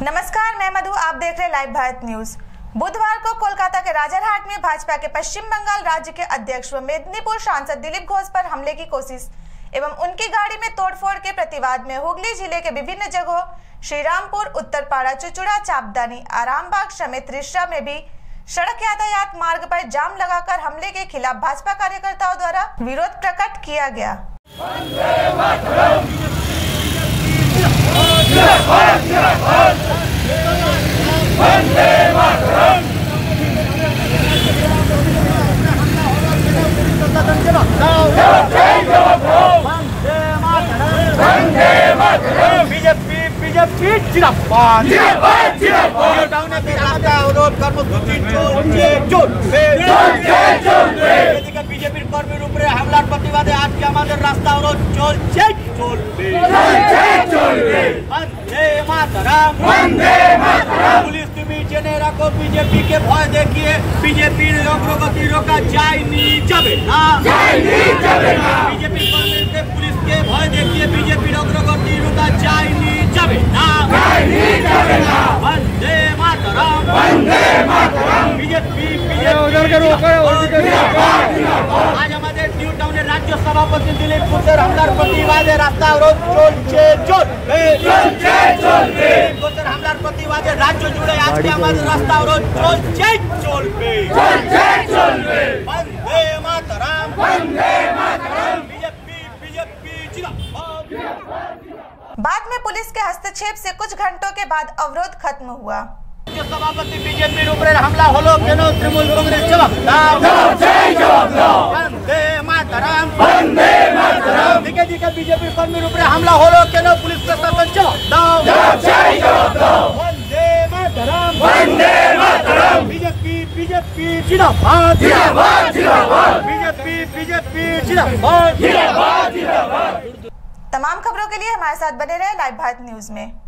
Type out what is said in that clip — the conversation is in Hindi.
नमस्कार, मैं मधु। आप देख रहे लाइव भारत न्यूज। बुधवार को कोलकाता के राजारहाट में भाजपा के पश्चिम बंगाल राज्य के अध्यक्ष व मेदिनीपुर सांसद दिलीप घोष पर हमले की कोशिश एवं उनकी गाड़ी में तोड़फोड़ के प्रतिवाद में हुगली जिले के विभिन्न जगहों श्रीरामपुर, उत्तरपाड़ा, चुचुड़ा, चापदानी, आरामबाग समेत रिश्रा में भी सड़क यातायात मार्ग पर जाम लगाकर हमले के खिलाफ भाजपा कार्यकर्ताओं द्वारा विरोध प्रकट किया गया। बीजेपी जिंदाबाद बीजेपी कर्मीर उपरे हमलार प्रतिबादे आज के हमारे रास्ता अवरोध चलছে वंदे मातरम पुलिस তুমি জেনে রাখো बीजेपी के भय देखिए बीजेपीर अग्रगति रोका जाएनी যাবে না बीजेपी कर्मी के पुलिस के भय देखिए बीजेपीर अग्रगति रोका जाएनी যাবে না वंदे मातरम बीजेपी आज हमारे न्यू टाउन राज्य सभापति दिलीप घोषের हमलार प्रतिबादे रास्ता अवरोध चलছে हमलार प्रतिबादे राज्य जुड़े आज के हमारे रास्ता अवरोध चलবে वंदे मातरम बीजेपी जिंदाबाद। बाद में पुलिस के हस्तक्षेप से कुछ घंटों के बाद अवरोध खत्म हुआ। सभापति बीजेपी ऊपर हमला हलो केनो तृणमूल कांग्रेस जवाब दाओ वंदे मातरम दिखे बीजेपी कर्मी ऊपर हमला हलो केनो पुलिस प्रशासन जवाब दाओ वंदे मातरम बीजेपी जिंदाबाद बीजेपी जिंदाबाद। तमाम खबरों के लिए हमारे साथ बने रहे लाइव भारत न्यूज में।